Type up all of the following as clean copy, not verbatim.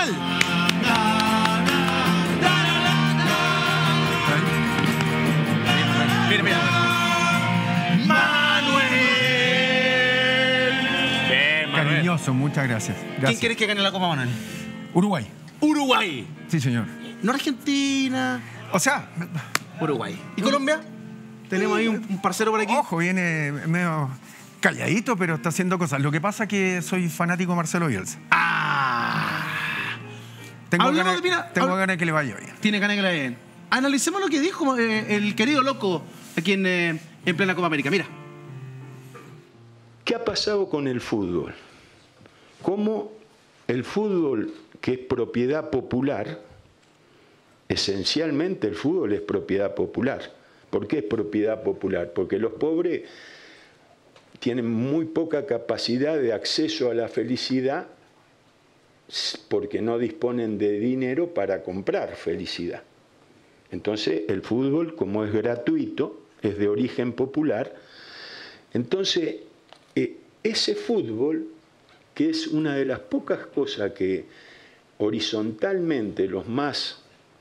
Manuel. Mira, mira. Manuel. Bien, Manuel. Cariñoso, muchas gracias. ¿Quién quieres que gane la Copa, Manuel? Uruguay. Uruguay. Sí, señor. No Argentina. O sea, Uruguay. ¿Y Colombia? Tenemos ahí un parcero por aquí. ojo, viene medio calladito, pero está haciendo cosas. Lo que pasa es que soy fanático de Marcelo Bielsa. Tengo ganas de que le vaya bien. Tiene ganas de que le vaya bien. Analicemos lo que dijo el querido loco aquí en plena Copa América. Mira. ¿Qué ha pasado con el fútbol? Cómo el fútbol, que es propiedad popular, esencialmente el fútbol es propiedad popular. ¿Por qué es propiedad popular? Porque los pobres tienen muy poca capacidad de acceso a la felicidad porque no disponen de dinero para comprar felicidad. Entonces el fútbol, como es gratuito, es de origen popular, entonces ese fútbol, que es una de las pocas cosas que horizontalmente los más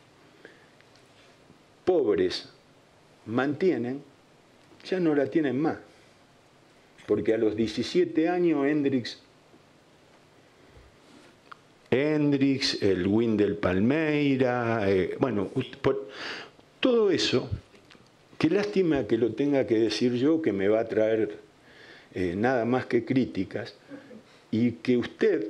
pobres mantienen, ya no la tienen más. Porque a los 17 años Hendrix, el Windel Palmeira, bueno, todo eso, qué lástima que lo tenga que decir yo, que me va a traer nada más que críticas, y que usted,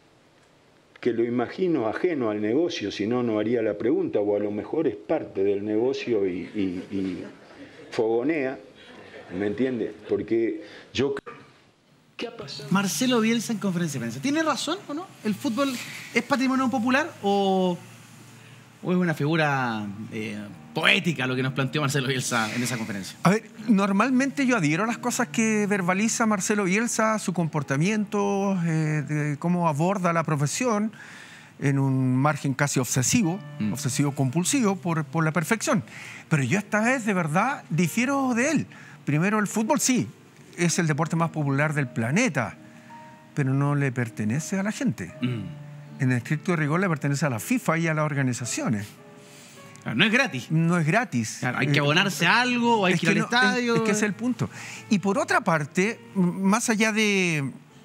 que lo imagino ajeno al negocio, si no, no haría la pregunta, o a lo mejor es parte del negocio y fogonea, ¿me entiende? Porque yo... ¿Qué ha pasado? Marcelo Bielsa en conferencia de prensa. ¿Tiene razón o no? ¿El fútbol es patrimonio popular o es una figura poética lo que nos planteó Marcelo Bielsa en esa conferencia? A ver, normalmente yo adhiero a las cosas que verbaliza Marcelo Bielsa, su comportamiento, de cómo aborda la profesión en un margen casi obsesivo, obsesivo-compulsivo por la perfección. Pero yo esta vez de verdad difiero de él. Primero, el fútbol sí, es el deporte más popular del planeta, pero no le pertenece a la gente. En el estricto rigor le pertenece a la FIFA y a las organizaciones. Claro, no es gratis. No es gratis. Claro, hay que abonarse a algo, o hay que ir al estadio. Es que ese es el punto. Y por otra parte, más allá de...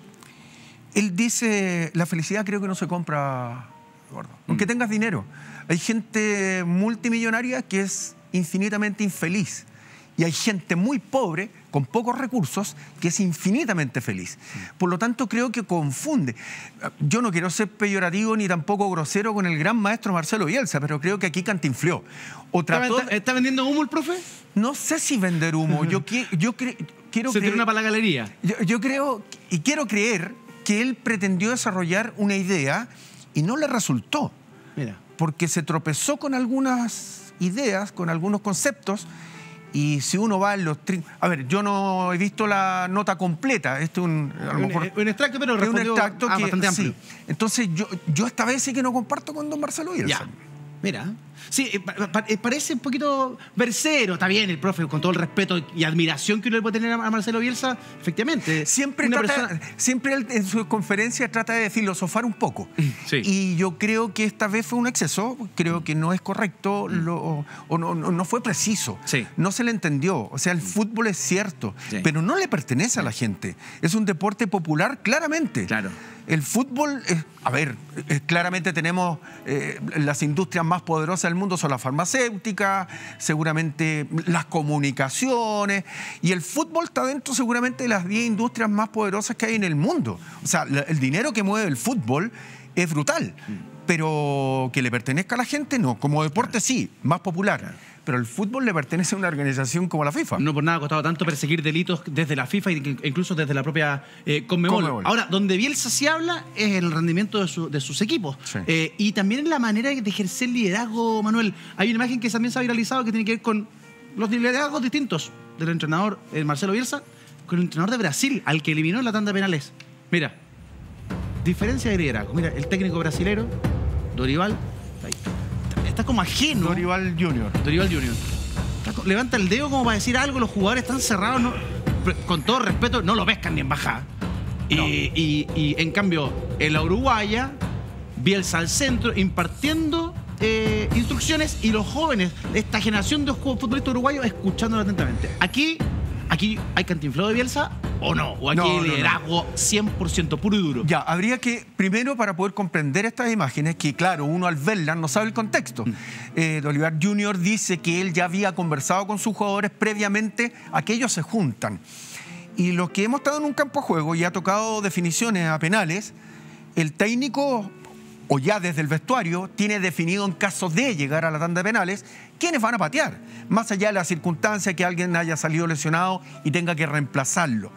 Él dice, la felicidad creo que no se compra, gordo, aunque tengas dinero. Hay gente multimillonaria que es infinitamente infeliz. Y hay gente muy pobre, con pocos recursos, que es infinitamente feliz. Por lo tanto, creo que confunde. Yo no quiero ser peyorativo ni tampoco grosero con el gran maestro Marcelo Bielsa, pero creo que aquí cantinfleó. ¿Está vendiendo humo el profe? No sé si vender humo. Yo quiero Se tiene una para la galería. Yo creo y quiero creer que él pretendió desarrollar una idea y no le resultó. Mira. Porque se tropezó con algunas ideas, con algunos conceptos. Y si uno va en los... A ver, yo no he visto la nota completa. Esto es un extracto, pero es un extracto que, bastante amplio. Sí. Entonces, yo esta vez sí que no comparto con don Marcelo Bielsa. Ya. Mira. Sí, parece un poquito versero. Está bien, el profe, con todo el respeto y admiración que uno le puede tener a Marcelo Bielsa, efectivamente. Siempre él, en sus conferencias trata de filosofar un poco. Sí. Y yo creo que esta vez fue un exceso. Creo que no es correcto o no fue preciso. Sí. No se le entendió. O sea, el fútbol es cierto, pero no le pertenece a la gente. Es un deporte popular, claramente. Claro. El fútbol, claramente tenemos las industrias más poderosas del mundo son las farmacéuticas, seguramente las comunicaciones, y el fútbol está dentro seguramente de las 10 industrias más poderosas que hay en el mundo. O sea, el dinero que mueve el fútbol es brutal, pero que le pertenezca a la gente no. Como deporte sí, más popular. Pero el fútbol le pertenece a una organización como la FIFA. No por nada ha costado tanto perseguir delitos desde la FIFA e incluso desde la propia Conmebol. Ahora, donde Bielsa sí habla es el rendimiento de sus equipos. Sí. Y también en la manera de ejercer liderazgo, Manuel. Hay una imagen que también se ha viralizado que tiene que ver con los liderazgos distintos del entrenador Marcelo Bielsa con el entrenador de Brasil, al que eliminó en la tanda de penales. Mira, diferencia de liderazgo. Mira, el técnico brasilero, Dorival, ahí está como ajeno. Dorival Junior. Levanta el dedo como para decir algo, los jugadores están cerrados, no, con todo respeto, no lo pescan ni en bajada. No. Y en cambio, en la uruguaya, Bielsa al centro, impartiendo instrucciones, y los jóvenes, esta generación de futbolistas uruguayos, escuchándolo atentamente. Aquí hay cantinflado de Bielsa o no, o aquí hay liderazgo 100% puro y duro. Ya, habría que, primero, para poder comprender estas imágenes, que claro, uno al verlas no sabe el contexto. Olivar Jr. dice que él ya había conversado con sus jugadores previamente a que ellos se juntan. Y los que hemos estado en un campo de juego y ha tocado definiciones a penales, el técnico, o ya desde el vestuario, tiene definido en caso de llegar a la tanda de penales quiénes van a patear, más allá de la circunstancia que alguien haya salido lesionado y tenga que reemplazarlo.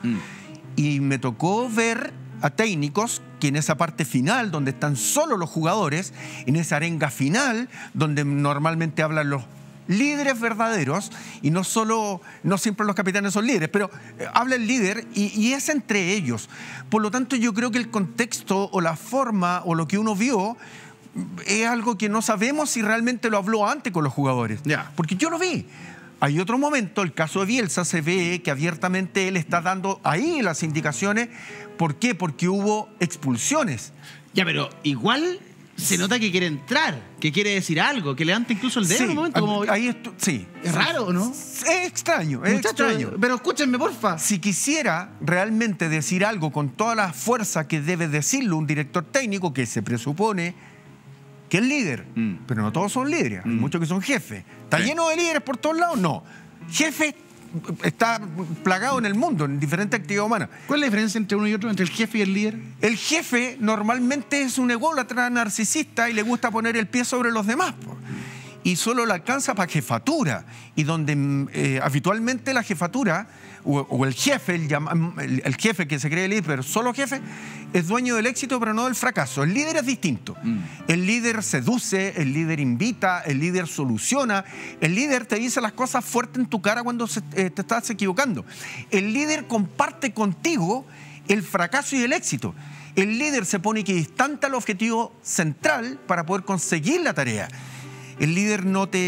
Y me tocó ver a técnicos que en esa parte final, donde están solo los jugadores, en esa arenga final, donde normalmente hablan los líderes verdaderos, y no siempre los capitanes son líderes, pero habla el líder y es entre ellos. Por lo tanto, yo creo que el contexto o la forma o lo que uno vio es algo que no sabemos si realmente lo habló antes con los jugadores. Porque yo lo vi. Hay otro momento, el caso de Bielsa, se ve que abiertamente él está dando ahí las indicaciones. ¿Por qué? Porque hubo expulsiones. Ya, pero igual se nota que quiere entrar, que quiere decir algo, que levanta incluso el dedo en un momento. Como... sí. Es raro, ¿no? Es extraño, es Muchacho, extraño. Pero escúchenme, porfa. Si quisiera realmente decir algo con toda la fuerza que debe decirlo un director técnico, que se presupone que es líder, pero no todos son líderes, hay muchos que son jefes. ¿Está lleno de líderes por todos lados? No. Jefe está plagado en el mundo, en diferentes actividades humanas. ¿Cuál es la diferencia entre uno y otro, entre el jefe y el líder? El jefe normalmente es un ególatra narcisista y le gusta poner el pie sobre los demás, y solo le alcanza para jefatura, y donde habitualmente la jefatura o el jefe, el jefe que se cree líder, pero solo jefe, es dueño del éxito pero no del fracaso. El líder es distinto. El líder seduce, el líder invita, el líder soluciona, el líder te dice las cosas fuertes en tu cara cuando te estás equivocando. El líder comparte contigo el fracaso y el éxito. El líder se pone equidistante al objetivo central para poder conseguir la tarea. El líder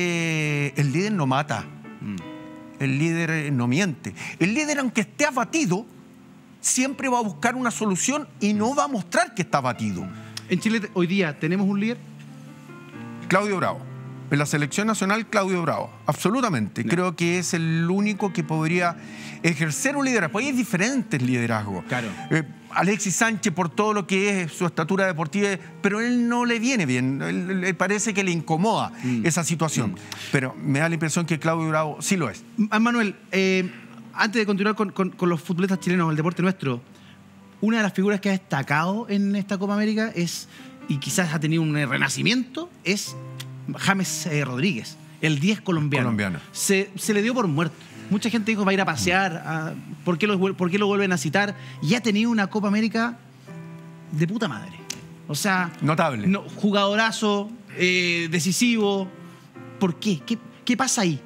no mata. El líder no miente. El líder, aunque esté abatido, siempre va a buscar una solución y no va a mostrar que está abatido. En Chile hoy día tenemos un líder. Claudio Bravo. En la selección nacional, Claudio Bravo. Absolutamente. Creo que es el único que podría ejercer un liderazgo. Hay diferentes liderazgos. Claro. Alexis Sánchez, por todo lo que es su estatura deportiva, pero él no le viene bien. Él parece que le incomoda esa situación. Pero me da la impresión que Claudio Bravo sí lo es. Manuel, antes de continuar con los futbolistas chilenos, el deporte nuestro, una de las figuras que ha destacado en esta Copa América es, y quizás ha tenido un renacimiento, es James Rodríguez, el 10 colombiano. Se le dio por muerto. Mucha gente dijo va a ir a pasear, ¿por qué lo vuelven a citar? Y ha tenido una Copa América de puta madre. O sea, notable. Jugadorazo, decisivo. ¿Por qué? ¿Qué pasa ahí?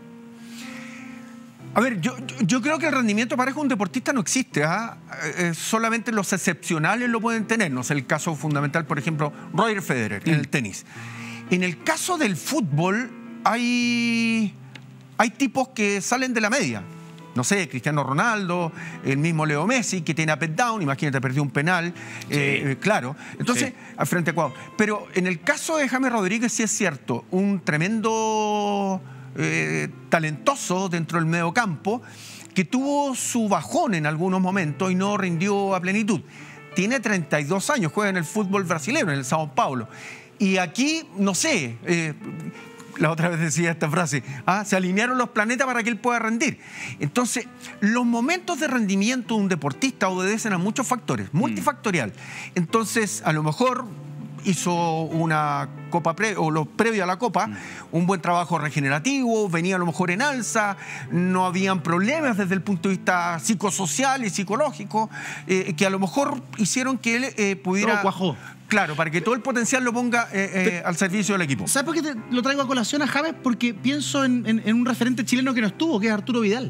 A ver, yo creo que el rendimiento parejo de un deportista no existe. Solamente los excepcionales lo pueden tener. No sé, el caso fundamental, por ejemplo, Roger Federer en el tenis. En el caso del fútbol hay tipos que salen de la media. No sé, Cristiano Ronaldo, el mismo Leo Messi, que tiene up and down, imagínate, perdió un penal, claro. Entonces, al frente a Ecuador. Pero en el caso de James Rodríguez sí es cierto, un tremendo talentoso dentro del mediocampo, que tuvo su bajón en algunos momentos y no rindió a plenitud. Tiene 32 años, juega en el fútbol brasileño, en el São Paulo. Y aquí, no sé, la otra vez decía esta frase, se alinearon los planetas para que él pueda rendir. Entonces, los momentos de rendimiento de un deportista obedecen a muchos factores, multifactorial. Entonces, a lo mejor hizo una Copa previo a la Copa, un buen trabajo regenerativo, venía a lo mejor en alza, no habían problemas desde el punto de vista psicosocial y psicológico, que a lo mejor hicieron que él pudiera... Todo cuajó. Claro, para que todo el potencial lo ponga al servicio del equipo. ¿Sabes por qué lo traigo a colación a James? Porque pienso en un referente chileno que no estuvo, que es Arturo Vidal.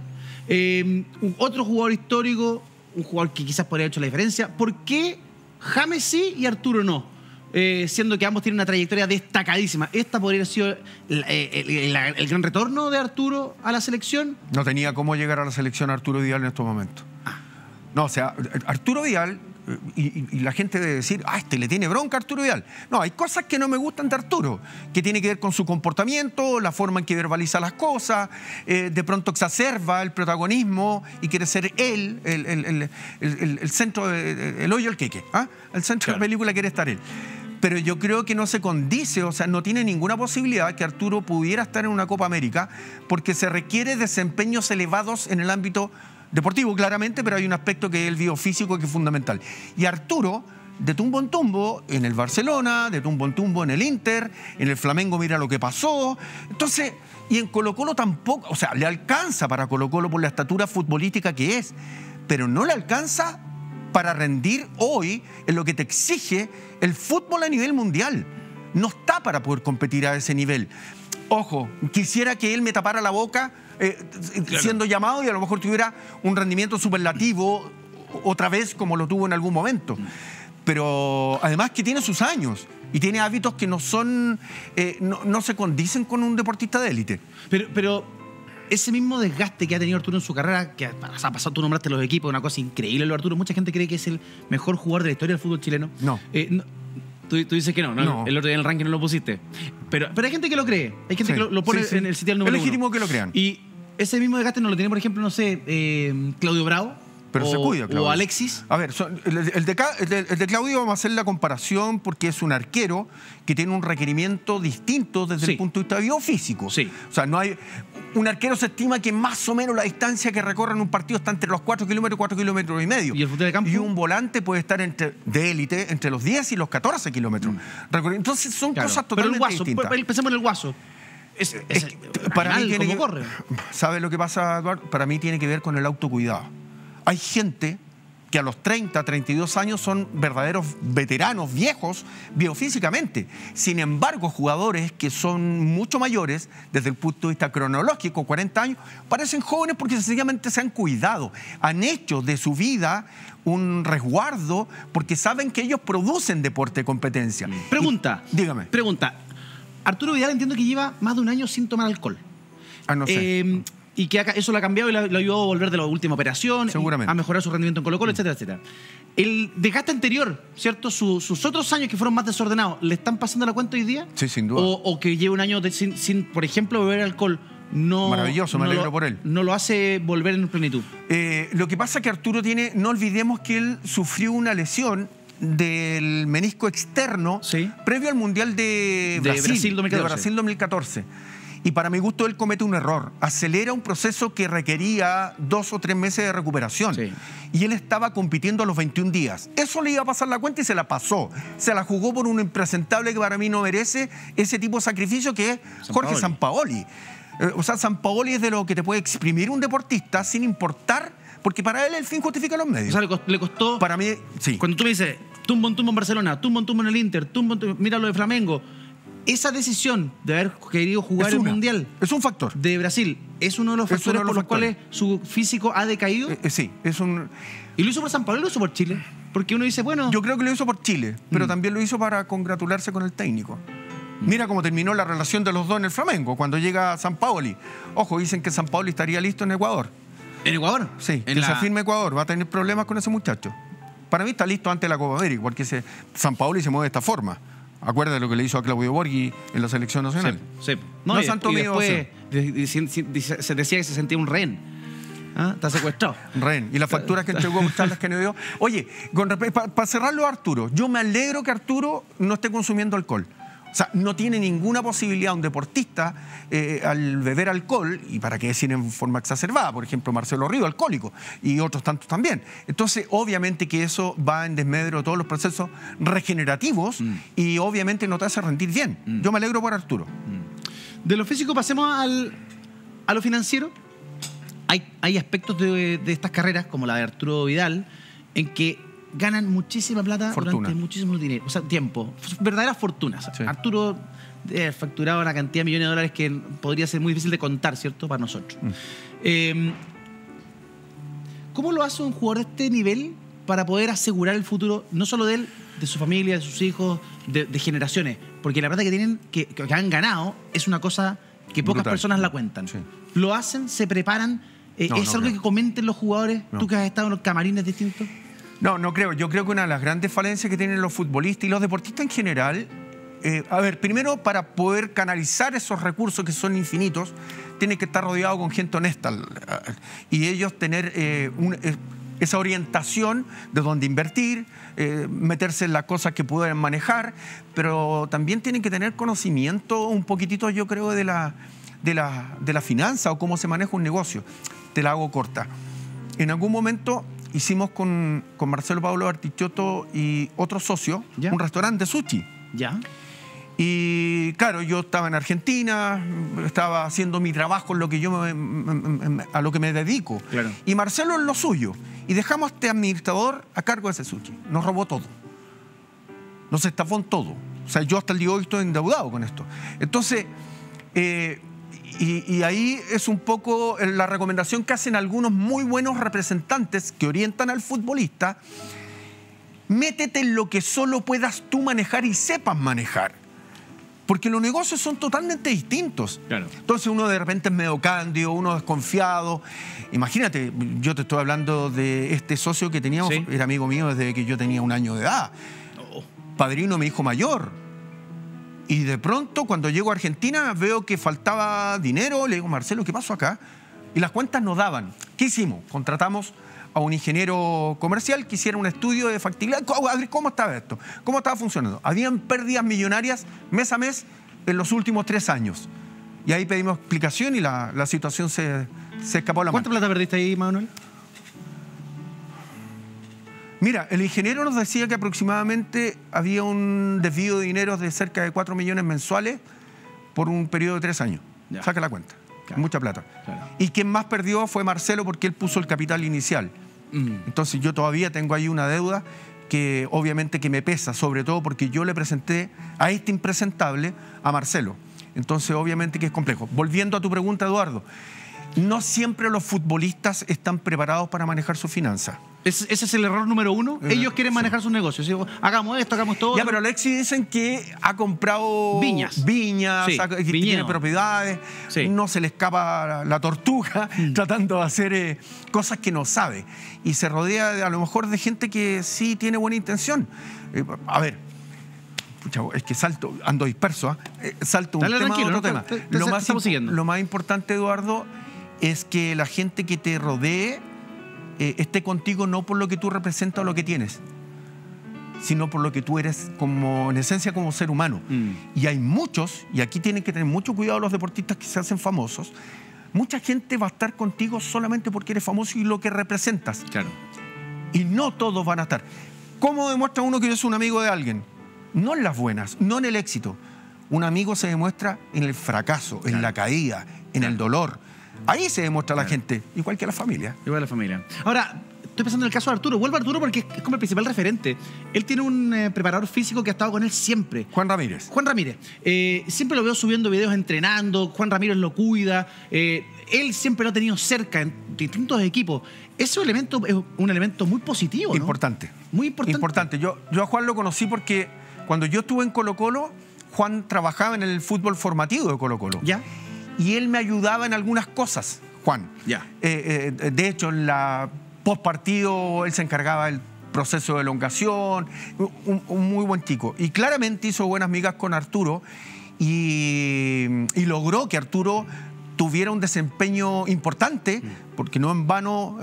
Otro jugador histórico, un jugador que quizás podría haber hecho la diferencia. ¿Por qué James sí y Arturo no? Siendo que ambos tienen una trayectoria destacadísima. ¿Esta podría haber sido el gran retorno de Arturo a la selección? No tenía cómo llegar a la selección Arturo Vidal en estos momentos. No, o sea, Arturo Vidal y la gente debe decir, le tiene bronca a Arturo Vidal. No, hay cosas que no me gustan de Arturo, que tiene que ver con su comportamiento, la forma en que verbaliza las cosas, de pronto exacerba el protagonismo y quiere ser él, el centro, el hoyo, el queque. El centro de la película quiere estar él. Pero yo creo que no se condice, o sea, no tiene ninguna posibilidad que Arturo pudiera estar en una Copa América, porque se requiere desempeños elevados en el ámbito deportivo, claramente, pero hay un aspecto que es el biofísico que es fundamental. Y Arturo, de tumbo en tumbo, en el Barcelona, de tumbo en tumbo en el Inter, en el Flamengo mira lo que pasó. Entonces, y en Colo-Colo tampoco, o sea, le alcanza para Colo-Colo por la estatura futbolística que es, pero no le alcanza para rendir hoy en lo que te exige el fútbol a nivel mundial. No está para poder competir a ese nivel. Ojo, quisiera que él me tapara la boca siendo llamado y a lo mejor tuviera un rendimiento superlativo otra vez como lo tuvo en algún momento. Pero además que tiene sus años y tiene hábitos que no son, no se condicen con un deportista de élite. Pero ese mismo desgaste que ha tenido Arturo en su carrera, que ha pasado, tú nombraste los equipos, una cosa increíble lo de Arturo. Mucha gente cree que es el mejor jugador de la historia del fútbol chileno. No. Tú dices que no. El otro día en el ranking no lo pusiste. Pero hay gente que lo cree. Hay gente que lo pone en el sitio del número 1. Es legítimo que lo crean. Y ese mismo desgaste no lo tiene, por ejemplo, no sé, Claudio Bravo. Pero se cuida, Claudio. O Alexis. A ver, el de Claudio vamos a hacer la comparación porque es un arquero que tiene un requerimiento distinto desde el punto de vista biofísico. Sí. O sea, no hay... Un arquero se estima que más o menos la distancia que recorre en un partido está entre los 4 kilómetros y 4 kilómetros y medio. ¿Y el fútbol de campo? Y un volante puede estar de élite entre los 10 y los 14 kilómetros. Entonces son cosas totalmente distintas. Pensemos en el Guaso. Para mí ¿cómo corre? ¿Sabes lo que pasa, Eduardo? Para mí tiene que ver con el autocuidado. Hay gente que a los 30, 32 años son verdaderos veteranos, viejos, biofísicamente. Sin embargo, jugadores que son mucho mayores, desde el punto de vista cronológico, 40 años, parecen jóvenes porque sencillamente se han cuidado. Han hecho de su vida un resguardo porque saben que ellos producen deporte de competencia. Dígame. Pregunta. Arturo Vidal entiendo que lleva más de un año sin tomar alcohol. No sé. Y que eso lo ha cambiado y lo ayudó a volver de la última operación. Seguramente. A mejorar su rendimiento en Colo-Colo, etcétera, etcétera. El desgaste anterior, ¿cierto? Sus otros años que fueron más desordenados, ¿le están pasando la cuenta hoy día? Sí, sin duda. O que lleva un año sin, por ejemplo, beber alcohol. Maravilloso, me alegro por él. No lo hace volver en plenitud. Lo que pasa es que Arturo no olvidemos que él sufrió una lesión del menisco externo previo al Mundial de Brasil 2014. Y para mi gusto él comete un error. Acelera un proceso que requería 2 o 3 meses de recuperación. Sí. Y él estaba compitiendo a los 21 días. Eso le iba a pasar la cuenta y se la pasó. Se la jugó por un impresentable que para mí no merece ese tipo de sacrificio que es Jorge Sampaoli. O sea, Sampaoli es de lo que te puede exprimir un deportista sin importar, porque para él el fin justifica los medios. O sea, le costó... Para mí, sí. Cuando tú me dices, tumbo en Barcelona, tumbo en el Inter, mira lo de Flamengo... Esa decisión de haber querido jugar el Mundial es un factor de Brasil, ¿es uno de los factores por los cuales su físico ha decaído? Sí, es un... ¿Y lo hizo por San Pablo o lo hizo por Chile? Porque uno dice, bueno... Yo creo que lo hizo por Chile, pero también lo hizo para congratularse con el técnico. Mira cómo terminó la relación de los dos en el Flamengo, cuando llega Sampaoli. Ojo, dicen que Sampaoli estaría listo en Ecuador. ¿En Ecuador? Sí, que se afirme Ecuador, va a tener problemas con ese muchacho. Para mí está listo antes de la Copa América, porque Sampaoli se mueve de esta forma. Acuérdate lo que le hizo a Claudio Borghi en la selección nacional. Sí. No, Santo mío. Se decía que se sentía un rehén. Está secuestrado. Rehén. Y las facturas que entregó las que no dio. Oye, para cerrarlo a Arturo, yo me alegro que Arturo no esté consumiendo alcohol. O sea, no tiene ninguna posibilidad un deportista al beber alcohol, y para qué decir en forma exacerbada, por ejemplo, Marcelo Río, alcohólico, y otros tantos también. Entonces, obviamente que eso va en desmedro de todos los procesos regenerativos y obviamente no te hace rendir bien. Yo me alegro por Arturo. De lo físico pasemos a lo financiero. Hay aspectos de estas carreras, como la de Arturo Vidal, en que ganan muchísima plata durante muchísimo dinero, o sea, tiempo, verdaderas fortunas. Sí. Arturo facturaba una cantidad de millones de dólares que podría ser muy difícil de contar, ¿cierto?, para nosotros. ¿Cómo lo hace un jugador de este nivel para poder asegurar el futuro, no solo de él, de su familia, de sus hijos, de generaciones? Porque la plata que tienen, que han ganado, es una cosa que pocas personas la cuentan. Sí. ¿Lo hacen? ¿Se preparan? ¿Es algo que comenten los jugadores? ¿Tú que has estado en los camarines distintos? No creo. Yo creo que una de las grandes falencias que tienen los futbolistas y los deportistas en general, a ver, primero, para poder canalizar esos recursos que son infinitos, tiene que estar rodeado con gente honesta y ellos tener esa orientación de dónde invertir, meterse en las cosas que pueden manejar, pero también tienen que tener conocimiento un poquitito, yo creo, de la finanza o cómo se maneja un negocio. Te la hago corta. En algún momento hicimos con Marcelo Pablo Artichotto y otro socio un restaurante de sushi. ¿Ya? Y claro, yo estaba en Argentina, estaba haciendo mi trabajo en lo que yo a lo que me dedico. Claro. Y Marcelo en lo suyo. Y dejamos a este administrador a cargo de ese sushi. Nos robó todo. Nos estafó en todo. O sea, yo hasta el día de hoy estoy endeudado con esto. Entonces, y ahí es un poco la recomendación que hacen algunos muy buenos representantes que orientan al futbolista. Métete en lo que solo puedas tú manejar y sepas manejar. Porque los negocios son totalmente distintos. Claro. Entonces uno de repente es medio cándido, uno desconfiado. Imagínate, yo te estoy hablando de este socio que teníamos, ¿Sí? Era amigo mío desde que yo tenía 1 año de edad. Padrino de mi hijo mayor. Y de pronto, cuando llego a Argentina, veo que faltaba dinero. Le digo, Marcelo, ¿qué pasó acá? Y las cuentas no daban. ¿Qué hicimos? Contratamos a un ingeniero comercial que hiciera un estudio de factibilidad. A ver, ¿cómo estaba esto? ¿Cómo estaba funcionando? Habían pérdidas millonarias mes a mes en los últimos 3 años. Y ahí pedimos explicación y la situación se escapó a la mano. ¿Cuánta plata perdiste ahí, Manuel? Mira, el ingeniero nos decía que aproximadamente había un desvío de dinero de cerca de 4 millones mensuales por un periodo de 3 años. Ya. Saca la cuenta. Claro. Mucha plata. Claro. Y quien más perdió fue Marcelo porque él puso el capital inicial. Entonces yo todavía tengo ahí una deuda que obviamente que me pesa, sobre todo porque yo le presenté a este impresentable a Marcelo. Entonces obviamente que es complejo. Volviendo a tu pregunta, Eduardo, no siempre los futbolistas están preparados para manejar sus finanzas. Ese es el error número 1. Ellos quieren manejar sus negocios. Digo, hagamos esto, hagamos todo. Ya, pero Alexis dicen que ha comprado Viñas. Sí, que tiene propiedades, sí. No se le escapa la tortuga tratando de hacer cosas que no sabe. Y se rodea a lo mejor de gente que sí tiene buena intención. A ver, pucha, es que ando disperso, salto un tema a otro tema. Lo más importante, Eduardo, es que la gente que te rodee esté contigo no por lo que tú representas o lo que tienes, sino por lo que tú eres en esencia como ser humano. Y hay muchos, y aquí tienen que tener mucho cuidado los deportistas que se hacen famosos, mucha gente va a estar contigo solamente porque eres famoso y lo que representas. Claro. Y no todos van a estar. ¿Cómo demuestra uno que es un amigo de alguien? No en las buenas, no en el éxito. Un amigo se demuestra en el fracaso, en la caída, en el dolor. Ahí se demuestra la gente, igual que la familia. Igual la familia. Ahora, estoy pensando en el caso de Arturo. Vuelvo a Arturo porque es como el principal referente. Él tiene un preparador físico que ha estado con él siempre. Juan Ramírez. Juan Ramírez. Siempre lo veo subiendo videos entrenando. Juan Ramírez lo cuida. Él siempre lo ha tenido cerca en distintos equipos. Ese elemento es un elemento muy positivo, ¿no? Importante. Muy importante. Importante. Yo a Juan lo conocí porque cuando yo estuve en Colo-Colo, Juan trabajaba en el fútbol formativo de Colo-Colo. ¿Ya? Y él me ayudaba en algunas cosas, Juan. Ya. De hecho, en la postpartido él se encargaba del proceso de elongación, un muy buen chico. Y claramente hizo buenas migas con Arturo y logró que Arturo tuviera un desempeño importante, porque no en vano,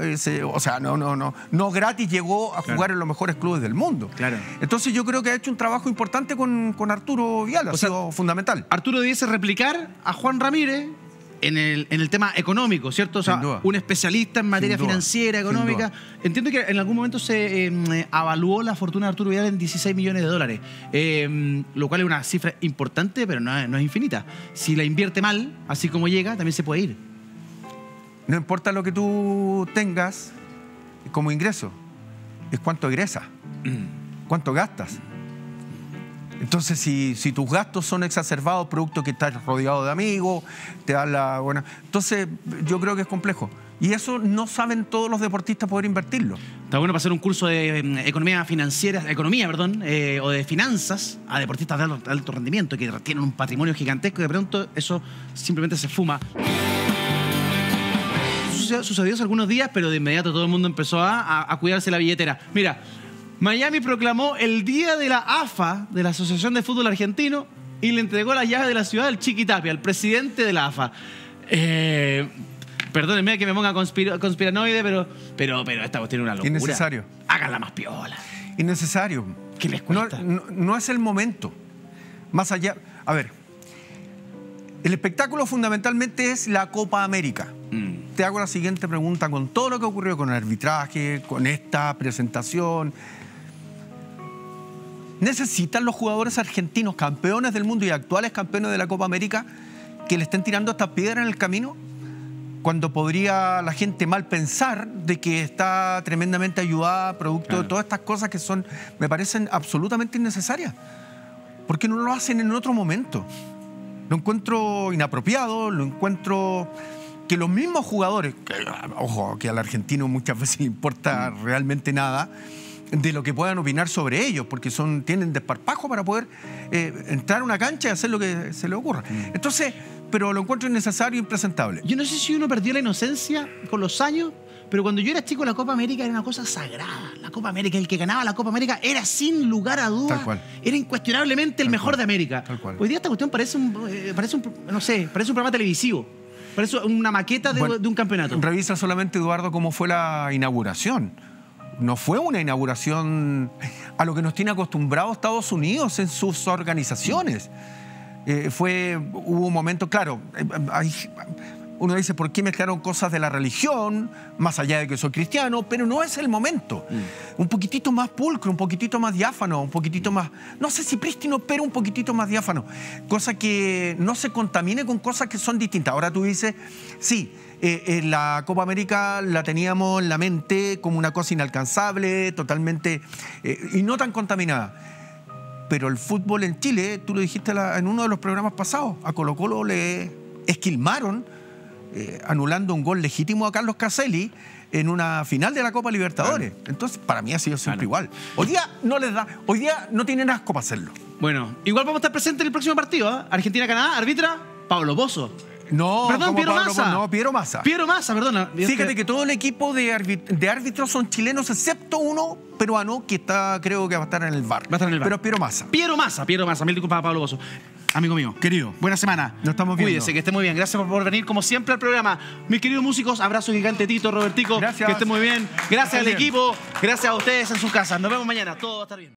no gratis llegó a jugar en los mejores clubes del mundo. Claro. Entonces yo creo que ha hecho un trabajo importante con Arturo Vial, ha sido fundamental. Arturo debiese replicar a Juan Ramírez en el tema económico, ¿cierto? O sea, un especialista en materia financiera, económica. Entiendo que en algún momento se evaluó la fortuna de Arturo Vidal en $16 millones, lo cual es una cifra importante, pero no es infinita. Si la invierte mal, así como llega, también se puede ir. No importa lo que tú tengas como ingreso, es cuánto egresas, cuánto gastas. Entonces, si tus gastos son exacerbados, producto que estás rodeado de amigos, te dan la buena... Entonces, yo creo que es complejo. Y eso no saben todos los deportistas poder invertirlo. Está bueno pasar un curso de economía, o de finanzas a deportistas de alto rendimiento que tienen un patrimonio gigantesco y de pronto eso simplemente se fuma. sucedió hace algunos días, pero de inmediato todo el mundo empezó a cuidarse la billetera. Mira, Miami proclamó el día de la AFA, de la Asociación de Fútbol Argentino, y le entregó las llaves de la ciudad al Chiqui Tapia, al presidente de la AFA. Perdónenme que me ponga conspiranoide, pero esta cuestión es una locura. Innecesario. Háganla más piola. Innecesario. ¿Qué les cuesta? No es el momento. Más allá... A ver, el espectáculo fundamentalmente es la Copa América. Te hago la siguiente pregunta con todo lo que ocurrió con el arbitraje, con esta presentación. ¿Necesitan los jugadores argentinos, campeones del mundo y actuales campeones de la Copa América, que le estén tirando estas piedras en el camino? Cuando podría la gente mal pensar de que está tremendamente ayudada producto de todas estas cosas que son, me parecen absolutamente innecesarias. ¿Por qué no lo hacen en otro momento? Lo encuentro inapropiado, lo encuentro que los mismos jugadores, ojo, que al argentino muchas veces le importa realmente nada de lo que puedan opinar sobre ellos, porque tienen desparpajo para poder entrar a una cancha y hacer lo que se les ocurra. Entonces, pero lo encuentro innecesario e impresentable. Yo no sé si uno perdió la inocencia con los años, pero cuando yo era chico la Copa América era una cosa sagrada. La Copa América, el que ganaba la Copa América era sin lugar a dudas, era incuestionablemente el mejor de América. Hoy día esta cuestión parece un programa televisivo. Parece una maqueta de un campeonato. Revisa solamente, Eduardo, cómo fue la inauguración. No fue una inauguración a lo que nos tiene acostumbrados Estados Unidos en sus organizaciones. Hubo un momento, claro, uno dice, ¿por qué mezclaron cosas de la religión, más allá de que soy cristiano? Pero no es el momento. Un poquitito más pulcro, un poquitito más diáfano, un poquitito más, no sé si prístino, pero un poquitito más diáfano. Cosa que no se contamine con cosas que son distintas. Ahora tú dices, sí, la Copa América la teníamos en la mente como una cosa inalcanzable, totalmente, y no tan contaminada. Pero el fútbol en Chile, tú lo dijiste en uno de los programas pasados, a Colo-Colo le esquilmaron anulando un gol legítimo a Carlos Caselli en una final de la Copa Libertadores. Entonces, para mí ha sido siempre igual. Hoy día no les da, hoy día no tienen asco para hacerlo. Bueno, igual vamos a estar presentes en el próximo partido, ¿eh? Argentina-Canadá, arbitra Pablo Pozo. No, perdón, Piero Massa. No, Piero Massa. Piero Massa, perdona. Fíjate que todo el equipo de árbitros son chilenos, excepto uno peruano que creo que va a estar en el VAR. Va a estar en el VAR. Pero Piero Massa. Piero Massa. Mil disculpas a Pablo Pozo. Amigo mío, querido, buena semana. Nos estamos viendo. Cuídese, que esté muy bien. Gracias por venir, como siempre, al programa. Mis queridos músicos, abrazo gigante, Tito, Robertico. Gracias. Que esté muy bien. Gracias al equipo. Gracias a ustedes en sus casas. Nos vemos mañana. Todo va a estar bien.